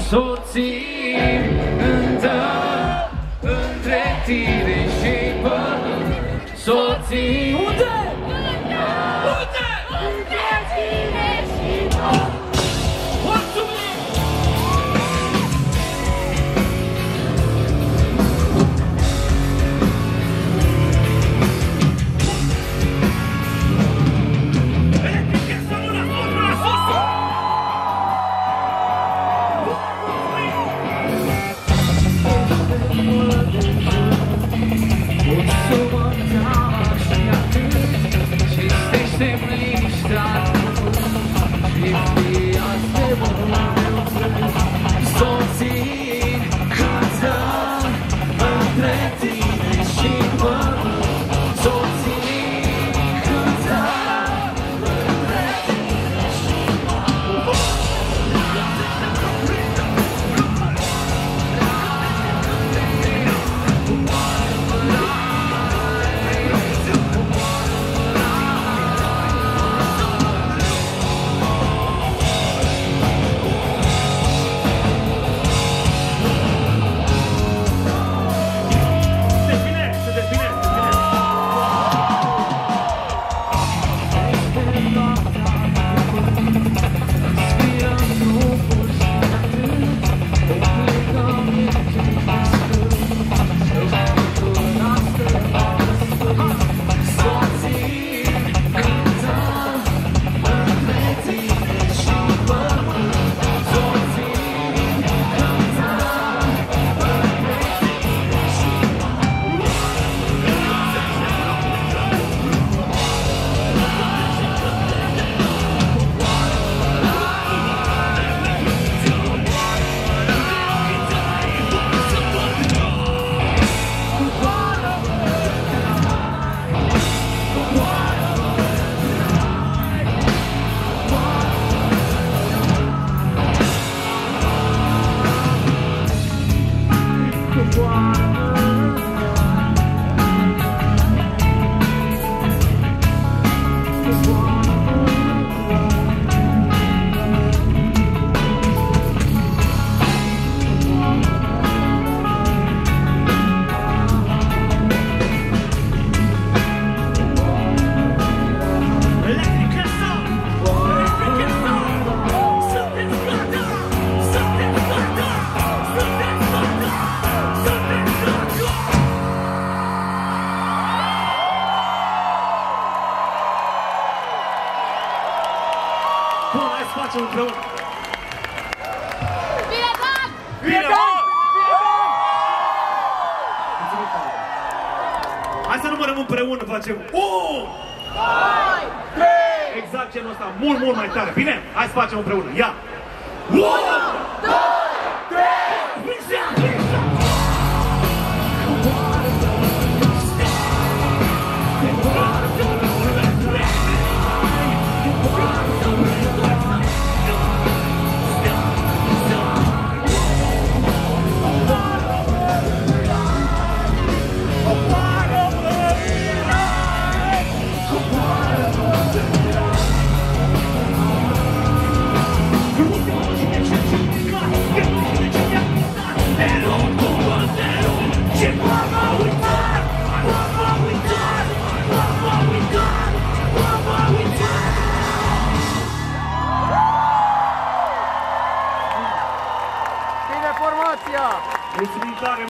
soții cântă între tine și pământ. Soții unde? Unde? Între tine și pământ. Bun, hai să facem împreună! Bine, Dan! Bine, Dan! Hai să numărăm împreună, facem 1, 2, 3! Exact genul ăsta, mult mai tare. Bine? Hai să facem împreună. Ia! 1, 2, 3! Bine formația! Mulțumim tare!